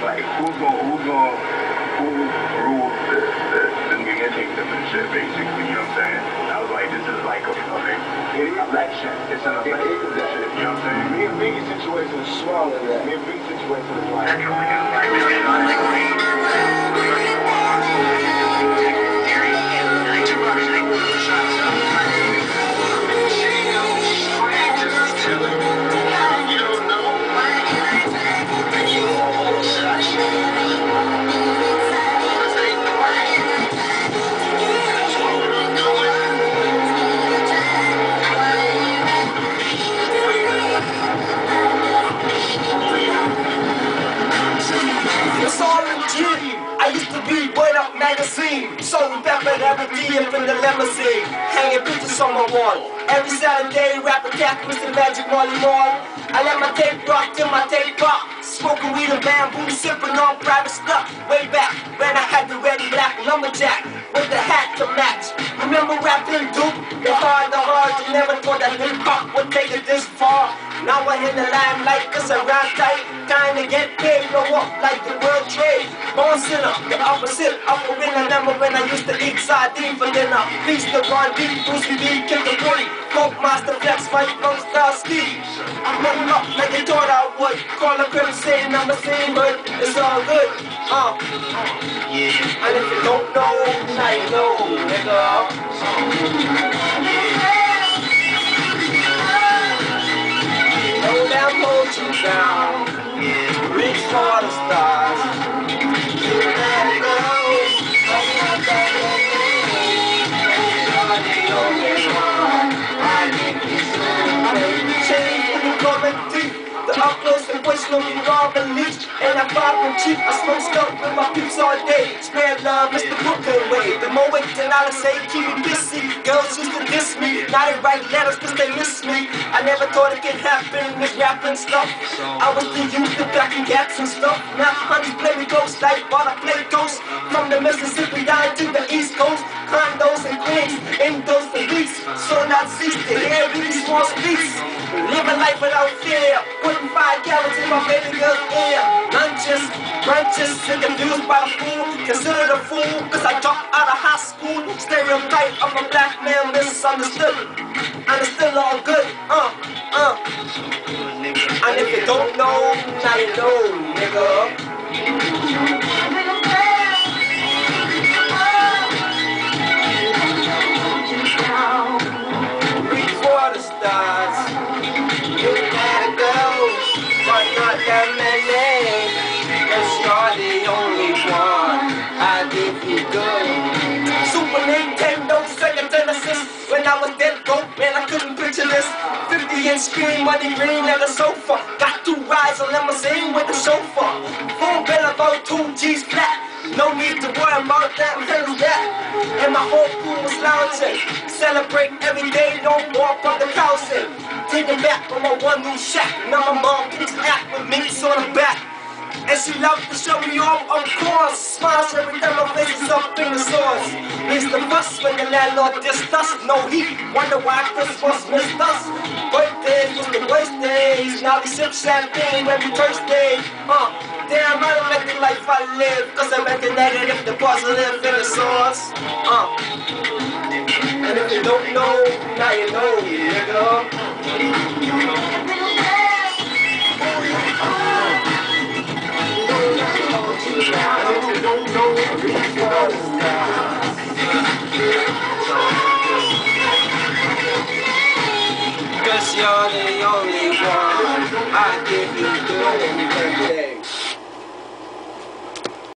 like, who rules the Nigga kingdom and shit, basically, you know what I'm saying? I was like, this is like an election. It's an election, you know what I'm saying? Me and Biggie's situation is smaller than that. Me and Biggie's situation is like... It's all legit. I used to read Word Up magazine, sold pepper every day up in the limousine, hanging pictures on my wall. Every Saturday, rapping Catherine the Magic Molly Mall. I let my tape rock till my tape pop, smoking weed and bamboo, sipping on private stuff. Way back when I had the red and black lumberjack with the hat to match. Remember rapping Duke? The hard, you never thought that hip hop would take it this far. Now I hit the limelight cause I rhyme tight. Time to get paid, no up like the world trade. Born sinner, the opposite of a winner. Remember when I used to eat sardine for dinner. Beast the Ron B, Brucey B, Kick the Woody, Coke Master Flex, Fight Funk Style Steve. I'm running up like they thought I would. Call a crib saying I'm the same, but it's all good. And if you don't know, now you know, nigga. Hold you down, reach for the stars. You let it go. You're the only one. I think it's change when you coming deep. The up close and personal, you all believe. And I vibe from cheap. I smoke stuff with my peeps all day. Spread love, Mr. Brooklyn way. The more weight than I say, keep me busy. Girls used to diss me. Now they write letters cause they miss me. I never thought it could happen, this rapping stuff. I was the youth, the black and gats and stuff. Now honeys play me ghost like while I play ghost. From the Mississippi down to the East Coast. Condos and Queens, indoors for weeks. So not cease to hear really small speaks. Living life without fear. Putting 5 gallons in my baby girl's ear. Lunches, brunches, and confused by the fool. Considered a fool, cause I dropped out of high school. Stereotype of a black man misunderstood. And it's still all good, And if you don't know, now you know, nigga. Reach for the stars. You gotta go, but not that many. Cause you're the only one. I give you good. Super Nintendo, Sega Genesis. When I was dead broke, man, I couldn't picture this. 50-inch screen, money green at the sofa. Got 2 rides, a limousine with a chauffeur. Phone bill about 2 G's flat. No need to worry about that, handle that. And my whole crew was lounging. Celebrate every day, no more from the housing. Taking back from my one new shack. Now my mom keeps act with me on the back. And she loved to show me off, of course. Smiles every time my face is up in the source. It's the fuss when the landlord dissed us. No heat, wonder why Christmas missed us. Birthdays was the worst days. Now we sip champagne every Thursday. Damn, I don't like the life I live. Cause I meant the negative, the positive in the source. And if you don't know, now you know, nigga. Cause you're the only one. I give you good and